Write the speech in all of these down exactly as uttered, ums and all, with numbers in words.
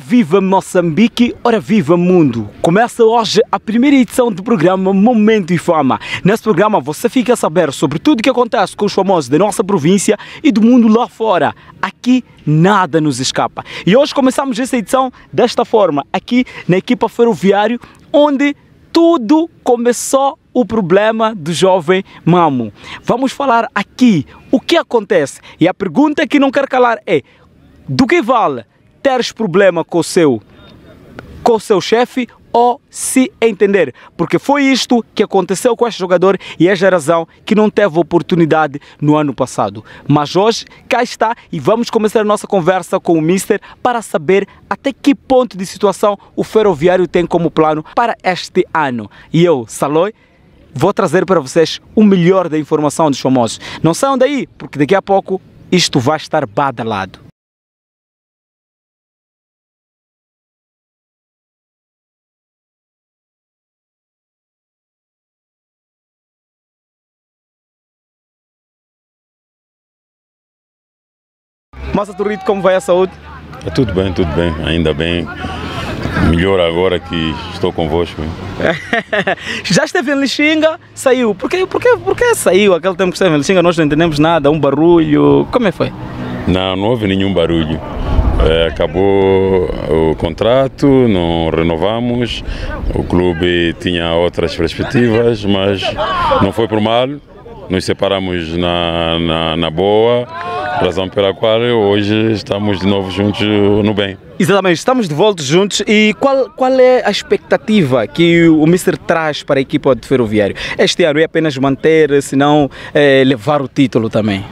viva Moçambique, ora viva mundo! Começa hoje a primeira edição do programa Momento e Fama. Nesse programa você fica a saber sobre tudo o que acontece com os famosos da nossa província e do mundo lá fora. Aqui nada nos escapa. E hoje começamos essa edição desta forma, aqui na equipa Ferroviário, onde tudo começou o problema do jovem Mamo. Vamos falar aqui o que acontece. E a pergunta que não quero calar é: do que vale teres problema com o seu, com o seu chefe ou se entender? Porque foi isto que aconteceu com este jogador e é a razão que não teve oportunidade no ano passado. Mas hoje cá está e vamos começar a nossa conversa com o Mister para saber até que ponto de situação o Ferroviário tem como plano para este ano. E eu, Saloi, vou trazer para vocês o melhor da informação dos famosos. Não saiam daí, porque daqui a pouco isto vai estar badalado. Massa Turrito, como vai a saúde? É tudo bem, tudo bem, ainda bem. Melhor agora que estou convosco. Já esteve em Lixinga, saiu. Por que, por que, por que saiu? Aquele tempo que esteve em Lixinga nós não entendemos nada, um barulho. Como é que foi? Não, não houve nenhum barulho. É, acabou o contrato, não renovamos. O clube tinha outras perspectivas, mas não foi por mal. Nos separamos na, na, na boa, razão pela qual hoje estamos de novo juntos no bem. Exatamente, estamos de volta juntos. E qual, qual é a expectativa que o Mister traz para a equipa de Ferroviário? Este ano é apenas manter, se não é, levar o título também?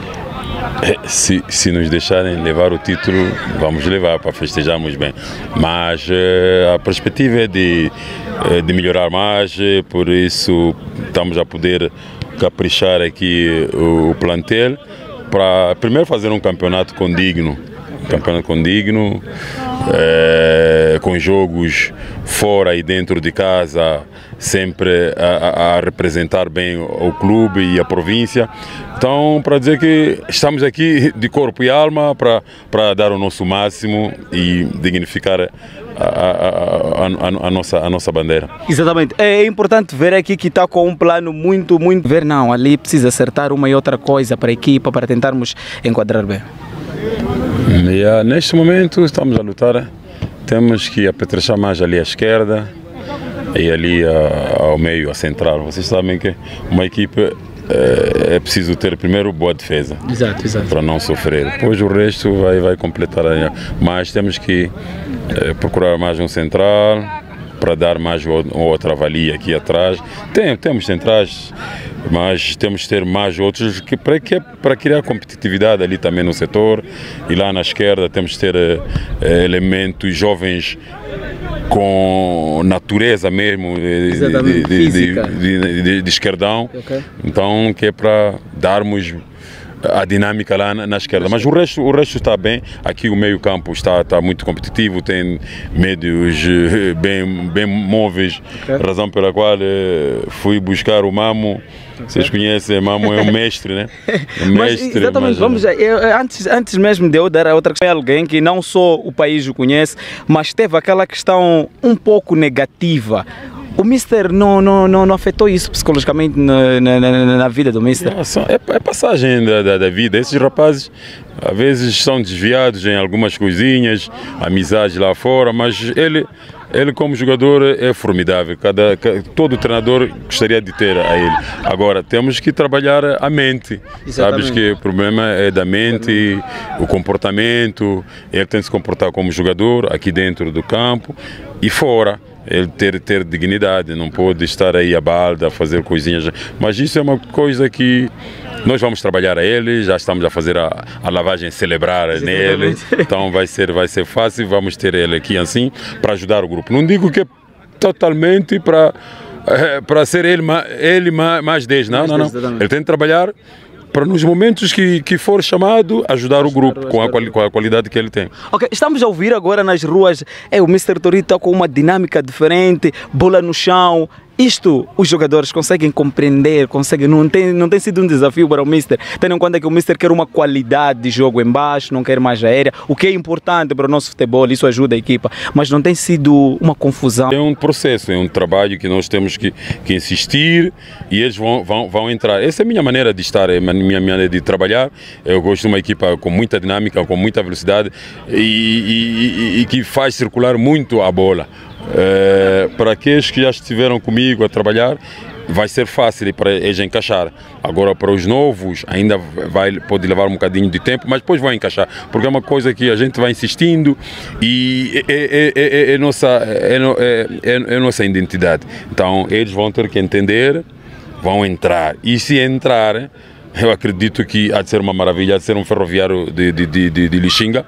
É, se, se nos deixarem levar o título, vamos levar para festejarmos bem. Mas é, a perspectiva é de, é de melhorar mais, por isso estamos a poder caprichar aqui o, o plantel para primeiro fazer um campeonato condigno, um campeonato condigno, é, com jogos fora e dentro de casa, sempre a, a representar bem o clube e a província. Então, para dizer que estamos aqui de corpo e alma para, para dar o nosso máximo e dignificar A, a, a, a, nossa, a nossa bandeira. Exatamente, é importante ver aqui que está com um plano muito, muito... Ver não, ali precisa acertar uma e outra coisa para a equipa, para tentarmos enquadrar bem. Yeah, neste momento estamos a lutar, temos que apetrechar mais ali à esquerda e ali a, ao meio, a central. Vocês sabem que uma equipe é, é preciso ter primeiro boa defesa. Exato, exato. Para não sofrer. Depois o resto vai, vai completar. Mas temos que é, procurar mais um central para dar mais outra valia aqui atrás. Tem, temos centrais, mas temos que ter mais outros que, para, que, para criar competitividade ali também no setor. E lá na esquerda temos que ter é, elementos jovens com natureza mesmo de, de, de, de, de, de esquerdão. Okay. Então, que é para darmos a dinâmica lá na, na esquerda, mas o resto, o resto está bem. Aqui o meio campo está, está muito competitivo, tem médios bem, bem móveis, okay. Razão pela qual eh, fui buscar o Mamo. Okay. Vocês conhecem, Mamo é um mestre, né? Um mas, mestre, exatamente, mas... vamos eu, antes, antes mesmo de eu dar a outra questão, alguém que não só o país o conhece, mas teve aquela questão um pouco negativa. O Mister não, não, não, não afetou isso psicologicamente na, na, na, na vida do Mister? É, é passagem da, da, da vida. Esses rapazes às vezes são desviados em algumas coisinhas, amizades lá fora, mas ele, ele como jogador é formidável. Cada, todo treinador gostaria de ter a ele. Agora, temos que trabalhar a mente. Exatamente. Sabes que o problema é da mente, o comportamento. Ele tem que se comportar como jogador aqui dentro do campo e fora. Ele ter, ter dignidade, não pode estar aí a balda, a fazer coisinhas. Mas isso é uma coisa que nós vamos trabalhar a ele, já estamos a fazer a, a lavagem celebrar nele. Então vai ser, vai ser fácil, vamos ter ele aqui assim, para ajudar o grupo. Não digo que é totalmente para, é, para ser ele, ele mais dez, não, não, não. Ele tem que trabalhar para nos momentos que, que for chamado, ajudar o grupo com a, quali, com a qualidade que ele tem. Ok, estamos a ouvir agora nas ruas, é, o Mister Turrito está com uma dinâmica diferente, bola no chão, isto os jogadores conseguem compreender, conseguem, não tem, não tem sido um desafio para o Mister, tendo em conta que o Mister quer uma qualidade de jogo em baixo, não quer mais aérea, o que é importante para o nosso futebol, isso ajuda a equipa, mas não tem sido uma confusão. É um processo, é um trabalho que nós temos que, que insistir e eles vão, vão, vão entrar. Essa é a minha maneira de estar, é a minha maneira de trabalhar. Eu gosto de uma equipa com muita dinâmica, com muita velocidade e, e, e, e que faz circular muito a bola. É, para aqueles que já estiveram comigo a trabalhar, vai ser fácil para eles encaixar. Agora para os novos ainda vai, pode levar um bocadinho de tempo, mas depois vão encaixar, porque é uma coisa que a gente vai insistindo e é, é, é, é, nossa, é, é, é nossa identidade. Então eles vão ter que entender, vão entrar, e se entrar, eu acredito que há de ser uma maravilha, há de ser um Ferroviário de, de, de, de, de Lixinga.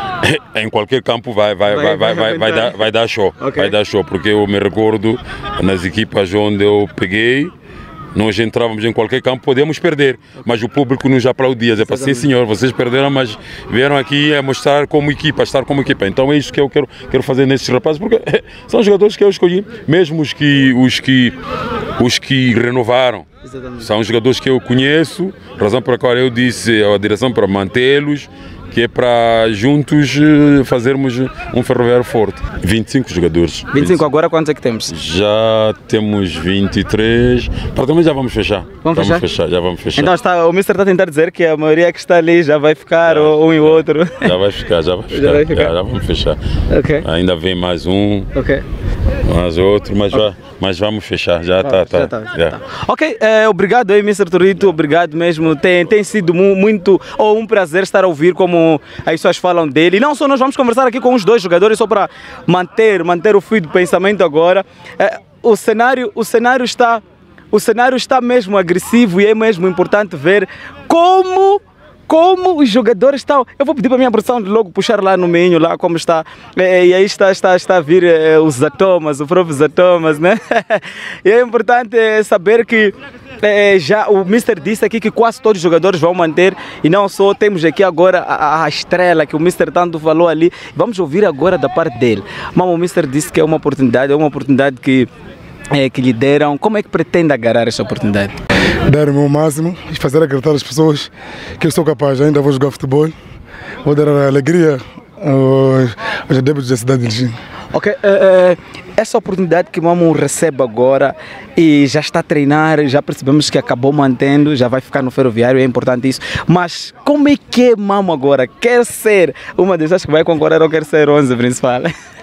Em qualquer campo vai, vai, vai, vai, vai, vai, dar, vai dar show, okay. Vai dar show, porque eu me recordo nas equipas onde eu peguei, nós entrávamos em qualquer campo, podemos perder, mas o público nos aplaudia, dizia, sim senhor, vocês perderam, mas vieram aqui a mostrar como equipa, estar como equipa. Então é isso que eu quero, quero fazer nesses rapazes, porque são jogadores que eu escolhi, mesmo os que, os que, os que renovaram. Exatamente. São jogadores que eu conheço, razão pela qual eu disse à direção para mantê-los, que é para juntos fazermos um Ferroviário forte. vinte e cinco jogadores. vinte e cinco, agora quantos é que temos? Já temos vinte e três, praticamente já vamos fechar. Vamos, vamos fechar? fechar? Já vamos fechar. Então está, o Mister está a tentar dizer que a maioria que está ali já vai ficar, já, um e outro. Já vai ficar, já vai ficar, já, vai ficar. já, já vamos fechar. Okay. Ainda vem mais um, okay. mais outro, mas, okay. já, mas vamos fechar, já está. Tá, tá, tá, tá. Ok, é, obrigado aí, Mister Torito, obrigado mesmo. Tem, tem sido muito, ou um prazer estar a ouvir como as pessoas falam dele. E não só nós vamos conversar aqui com os dois jogadores, só para manter, manter o fio do pensamento agora. É, o cenário, o cenário está, o cenário está mesmo agressivo e é mesmo importante ver como como os jogadores estão. Eu vou pedir para a minha produção de logo puxar lá no meio, lá como está. É, e aí está, está, está a vir é, os Zé Thomas, o próprio Zé Thomas, né? E é importante saber que é, já o Mister disse aqui que quase todos os jogadores vão manter, e não só, temos aqui agora a, a estrela que o Mister tanto falou ali. Vamos ouvir agora da parte dele. Mas o Mister disse que é uma oportunidade, é uma oportunidade que, é, que lhe deram. Como é que pretende agarrar essa oportunidade? Dar o meu máximo e fazer acreditar as pessoas que eu sou capaz. Ainda vou jogar futebol, vou dar alegria aos, aos adeptos da cidade de Lixinga. Ok, uh, uh, essa oportunidade que o Mamo recebe agora e já está a treinar, já percebemos que acabou mantendo, já vai ficar no Ferroviário, é importante isso. Mas como é que é Mamo agora? Quer ser uma dessas que vai concorrer ou quer ser onze principal?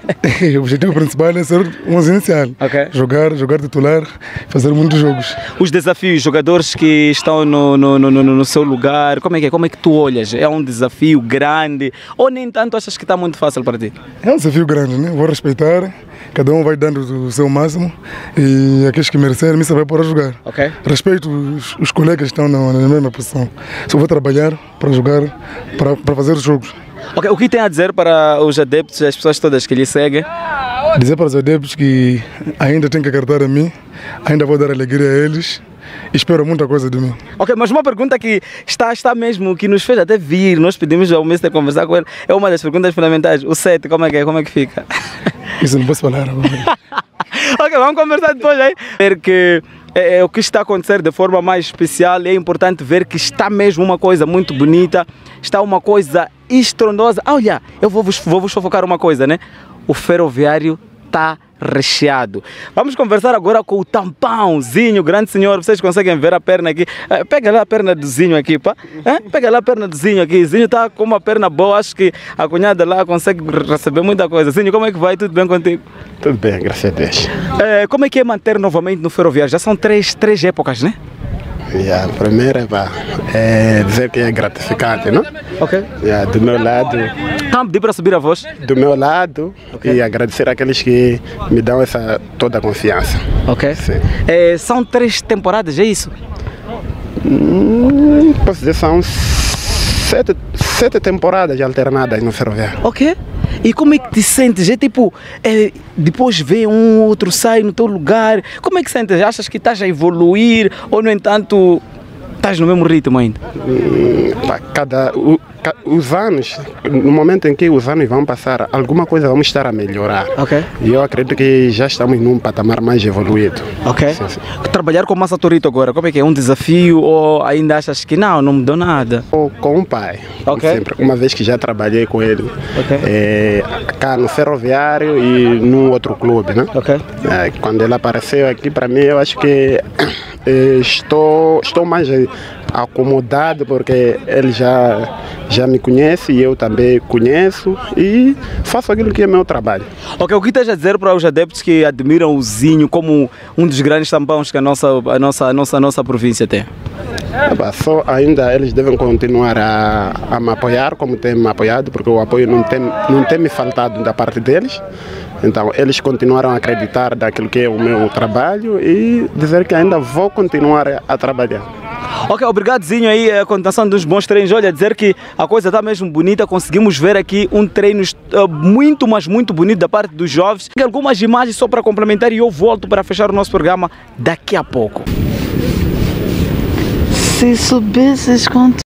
O objetivo principal é ser onze inicial. Okay. Jogar, jogar titular, fazer muitos jogos. Os desafios, jogadores que estão no, no, no, no, no seu lugar, como é que é? Como é que tu olhas? É um desafio grande ou nem tanto achas que está muito fácil para ti? É um desafio grande, né? Vou respeitar, cada um vai dando o seu máximo e aqueles que merecerem, me vai pôr a jogar. Okay. Respeito os, os colegas que estão na, na mesma posição. Só vou trabalhar para jogar, para, para fazer os jogos. Okay. O que tem a dizer para os adeptos, as pessoas todas que lhe seguem? Dizer para os adeptos que ainda têm que acreditar em mim, ainda vou dar alegria a eles. Espero muita coisa de mim. Ok, mas uma pergunta que está, está mesmo, que nos fez até vir, nós pedimos ao Mister conversar com ele, é uma das perguntas fundamentais. O sete, como é que é? Como é que fica? Isso não posso falar agora. Ok, vamos conversar depois aí. Ver que é, é, o que está a acontecer de forma mais especial, é importante ver que está mesmo uma coisa muito bonita, está uma coisa estrondosa. Ah, olha, eu vou vos, vou vos fofocar uma coisa, né? O Ferroviário está recheado. Vamos conversar agora com o Tampãozinho, grande senhor. Vocês conseguem ver a perna aqui? É, pega lá a perna do Zinho aqui, pá. É? Pega lá a perna do Zinho aqui. Zinho está com uma perna boa. Acho que a cunhada lá consegue receber muita coisa. Zinho, como é que vai? Tudo bem contigo? Tudo bem, graças a Deus. É, como é que é manter novamente no Ferroviário? Já são três, três épocas, né? Yeah, a primeira é dizer que é gratificante, não? Ok. Yeah, do meu lado. Então, pedir para subir a voz. Do meu lado, okay. E agradecer àqueles que me dão essa toda a confiança. Ok. É, são três temporadas, é isso? Hum, posso dizer, são sete, sete temporadas alternadas no Ferroviário. Ok. E como é que te sentes? É tipo, é, depois vem um outro, sai no teu lugar. Como é que sentes? Achas que estás a evoluir ou, no entanto, Estás no mesmo ritmo ainda? Hum, cada, o, ca, os anos, no momento em que os anos vão passar, alguma coisa vamos estar a melhorar. Ok. E eu acredito que já estamos num patamar mais evoluído. Ok. Sim, sim. Trabalhar com Massa Torito agora, como é que é? Um desafio ou ainda achas que não, não mudou nada? Ou com o pai, Ok. sempre, uma vez que já trabalhei com ele, Ok. é, cá no Ferroviário e num outro clube, né? Ok. É, quando ele apareceu aqui para mim, eu acho que é, estou, estou mais acomodado porque ele já, já me conhece e eu também conheço e faço aquilo que é meu trabalho. Ok, o que estás a dizer para os adeptos que admiram o Zinho como um dos grandes tampões que a nossa, a nossa, a nossa, a nossa província tem? Eba, só ainda eles devem continuar a, a me apoiar como têm me apoiado, porque o apoio não tem, não tem me faltado da parte deles. Então eles continuaram a acreditar daquilo que é o meu trabalho e dizer que ainda vou continuar a, a trabalhar. Ok, obrigado Zinho aí, a continuação dos bons treinos. Olha, dizer que a coisa está mesmo bonita, conseguimos ver aqui um treino uh, muito, mas muito bonito da parte dos jovens. Tem algumas imagens só para complementar e eu volto para fechar o nosso programa daqui a pouco. Se subisses com